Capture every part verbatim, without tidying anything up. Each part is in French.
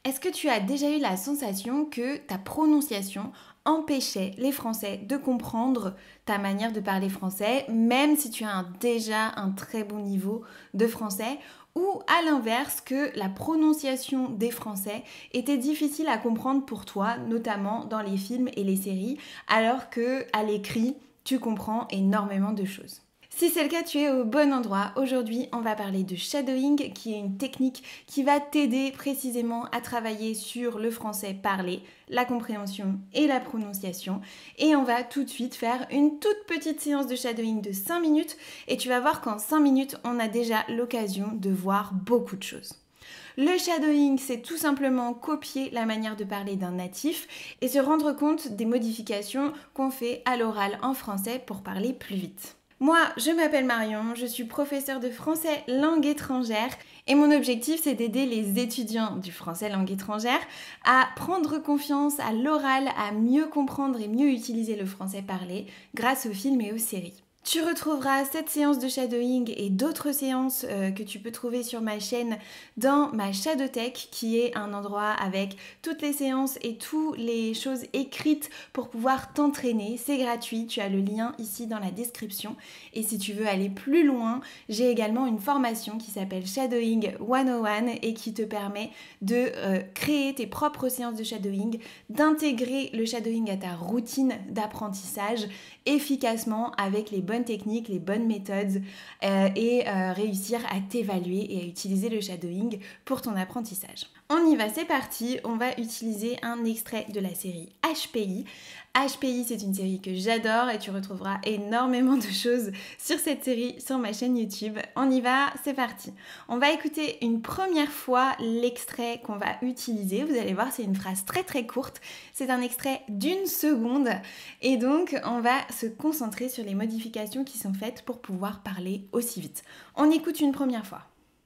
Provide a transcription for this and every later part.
Est-ce que tu as déjà eu la sensation que ta prononciation empêchait les Français de comprendre ta manière de parler français, même si tu as un- déjà un très bon niveau de français, ou à l'inverse, que la prononciation des Français était difficile à comprendre pour toi, notamment dans les films et les séries, alors que à l'écrit, tu comprends énormément de choses. Si c'est le cas, tu es au bon endroit. Aujourd'hui, on va parler de shadowing, qui est une technique qui va t'aider précisément à travailler sur le français parlé, la compréhension et la prononciation. Et on va tout de suite faire une toute petite séance de shadowing de cinq minutes et tu vas voir qu'en cinq minutes, on a déjà l'occasion de voir beaucoup de choses. Le shadowing, c'est tout simplement copier la manière de parler d'un natif et se rendre compte des modifications qu'on fait à l'oral en français pour parler plus vite. Moi, je m'appelle Marion, je suis professeure de français langue étrangère et mon objectif c'est d'aider les étudiants du français langue étrangère à prendre confiance à l'oral, à mieux comprendre et mieux utiliser le français parlé grâce aux films et aux séries. Tu retrouveras cette séance de shadowing et d'autres séances euh, que tu peux trouver sur ma chaîne dans ma Shadowtech, qui est un endroit avec toutes les séances et toutes les choses écrites pour pouvoir t'entraîner. C'est gratuit, tu as le lien ici dans la description. Et si tu veux aller plus loin, j'ai également une formation qui s'appelle Shadowing cent un et qui te permet de euh, créer tes propres séances de shadowing, d'intégrer le shadowing à ta routine d'apprentissage efficacement avec les bonnes techniques, les bonnes méthodes euh, et euh, réussir à t'évaluer et à utiliser le shadowing pour ton apprentissage. On y va, c'est parti, on va utiliser un extrait de la série H P I. H P I, c'est une série que j'adore et tu retrouveras énormément de choses sur cette série sur ma chaîne YouTube. On y va, c'est parti. On va écouter une première fois l'extrait qu'on va utiliser. Vous allez voir, c'est une phrase très très courte. C'est un extrait d'une seconde et donc on va se concentrer sur les modifications qui sont faites pour pouvoir parler aussi vite. On écoute une première fois.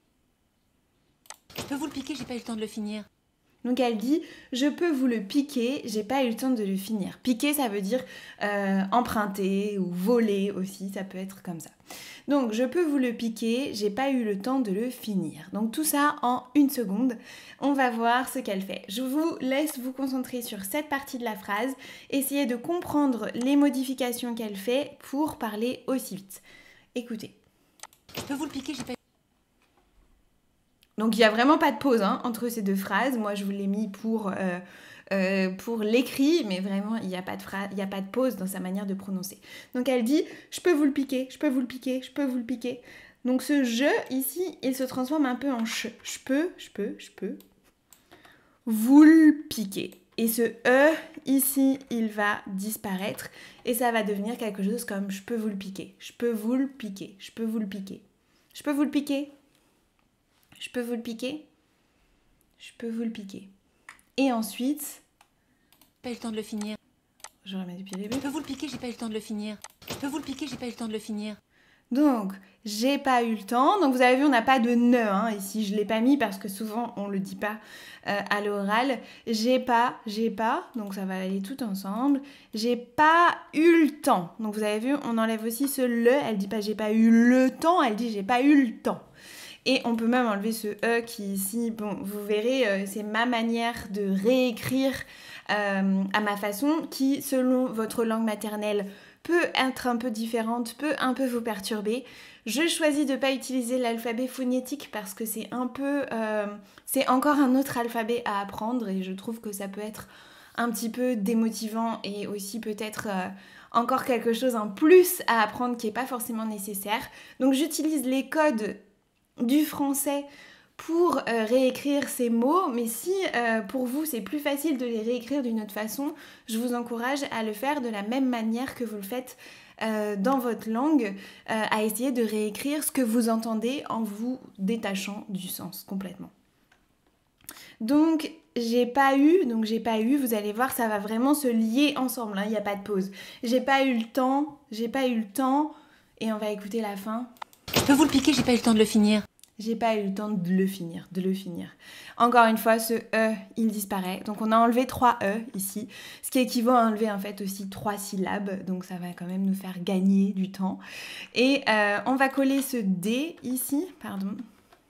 Je peux vous le piquer, j'ai pas eu le temps de le finir. Donc elle dit « Je peux vous le piquer, j'ai pas eu le temps de le finir ». Piquer, ça veut dire euh, emprunter ou voler aussi, ça peut être comme ça. Donc « Je peux vous le piquer, j'ai pas eu le temps de le finir ». Donc tout ça en une seconde. On va voir ce qu'elle fait. Je vous laisse vous concentrer sur cette partie de la phrase. Essayez de comprendre les modifications qu'elle fait pour parler aussi vite. Écoutez. Je peux vous le piquer, j'ai pas eu... Donc il n'y a vraiment pas de pause hein, entre ces deux phrases. Moi je vous l'ai mis pour, euh, euh, pour l'écrit, mais vraiment il n'y a pas de phrase, il n'y a pas de pause dans sa manière de prononcer. Donc elle dit « je peux vous le piquer, je peux vous le piquer, je peux vous le piquer ». Donc ce « je » ici, il se transforme un peu en « je ». Je peux, je peux, je peux vous le piquer. Et ce « e » ici, il va disparaître et ça va devenir quelque chose comme « je peux vous le piquer, je peux vous le piquer, je peux vous le piquer, je peux vous le piquer ». Je peux vous le piquer? Je peux vous le piquer. Et ensuite... Pas eu le temps de le finir. Je remets du pied les Je peux vous le piquer, j'ai pas eu le temps de le finir. Je peux vous le piquer, j'ai pas eu le temps de le finir. Donc, j'ai pas eu le temps. Donc, vous avez vu, on n'a pas de ne hein, ici. Je l'ai pas mis parce que souvent, on le dit pas euh, à l'oral. J'ai pas, j'ai pas. Donc, ça va aller tout ensemble. J'ai pas eu le temps. Donc, vous avez vu, on enlève aussi ce le. Elle dit pas j'ai pas eu le temps. Elle dit j'ai pas eu le temps. Et on peut même enlever ce « e » qui ici, bon, vous verrez, euh, c'est ma manière de réécrire euh, à ma façon qui, selon votre langue maternelle, peut être un peu différente, peut un peu vous perturber. Je choisis de ne pas utiliser l'alphabet phonétique parce que c'est un peu... Euh, c'est encore un autre alphabet à apprendre et je trouve que ça peut être un petit peu démotivant et aussi peut-être... Euh, encore quelque chose en plus à apprendre qui n'est pas forcément nécessaire. Donc j'utilise les codes du français pour euh, réécrire ces mots, mais si euh, pour vous c'est plus facile de les réécrire d'une autre façon, je vous encourage à le faire de la même manière que vous le faites euh, dans votre langue, euh, à essayer de réécrire ce que vous entendez en vous détachant du sens complètement. Donc j'ai pas eu, donc j'ai pas eu, vous allez voir ça va vraiment se lier ensemble, il hein, n'y a pas de pause. J'ai pas eu le temps, j'ai pas eu le temps, et on va écouter la fin. Je peux vous le piquer, j'ai pas eu le temps de le finir. J'ai pas eu le temps de le finir, de le finir. Encore une fois, ce « e », il disparaît. Donc on a enlevé trois « e » ici, ce qui équivaut à enlever en fait aussi trois syllabes. Donc ça va quand même nous faire gagner du temps. Et euh, on va coller ce « d » ici, pardon,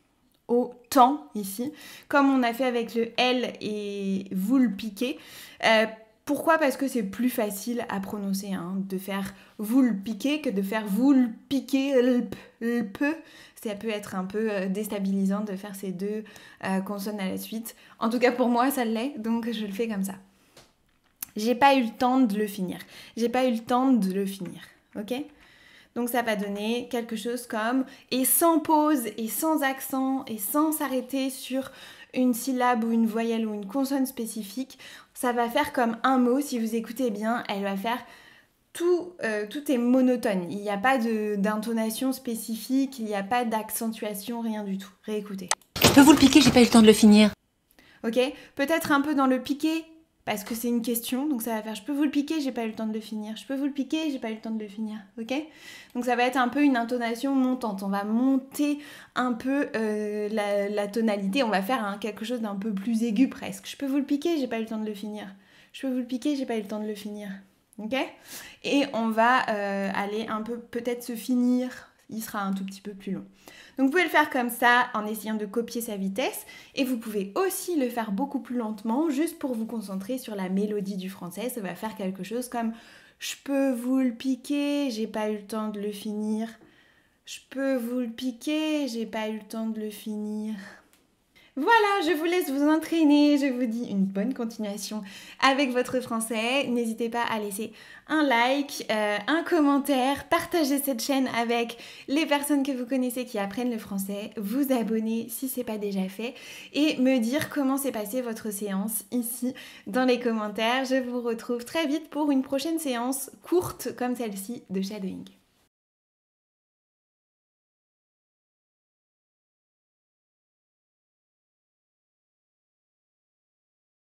au temps ici, comme on a fait avec le L et vous le piquez. Euh, pourquoi ? Parce que c'est plus facile à prononcer, hein, de faire vous le piquez que de faire vous le piquez, le p, le peu. Ça peut être un peu déstabilisant de faire ces deux euh, consonnes à la suite. En tout cas pour moi ça l'est, donc je le fais comme ça. J'ai pas eu le temps de le finir. J'ai pas eu le temps de le finir, ok ? Donc ça va donner quelque chose comme et sans pause et sans accent et sans s'arrêter sur une syllabe ou une voyelle ou une consonne spécifique. Ça va faire comme un mot, si vous écoutez bien, elle va faire tout, euh, tout est monotone. Il n'y a pas de, d'intonation spécifique, il n'y a pas d'accentuation, rien du tout. Réécoutez. Je peux vous le piquer, j'ai pas eu le temps de le finir. Ok ? Peut-être un peu dans le piqué, parce que c'est une question, donc ça va faire je peux vous le piquer, j'ai pas eu le temps de le finir. Je peux vous le piquer, j'ai pas eu le temps de le finir. Ok ? Donc ça va être un peu une intonation montante. On va monter un peu euh, la, la tonalité. On va faire hein, quelque chose d'un peu plus aigu presque. Je peux vous le piquer, j'ai pas eu le temps de le finir. Je peux vous le piquer, j'ai pas eu le temps de le finir. Ok ? Et on va euh, aller un peu peut-être se finir. Il sera un tout petit peu plus long. Donc vous pouvez le faire comme ça en essayant de copier sa vitesse et vous pouvez aussi le faire beaucoup plus lentement juste pour vous concentrer sur la mélodie du français. Ça va faire quelque chose comme je peux vous le piquer, j'ai pas eu le temps de le finir. Je peux vous le piquer, j'ai pas eu le temps de le finir. Voilà, je vous laisse vous entraîner, je vous dis une bonne continuation avec votre français. N'hésitez pas à laisser un like, euh, un commentaire, partager cette chaîne avec les personnes que vous connaissez qui apprennent le français, vous abonner si ce n'est pas déjà fait et me dire comment s'est passée votre séance ici dans les commentaires. Je vous retrouve très vite pour une prochaine séance courte comme celle-ci de shadowing.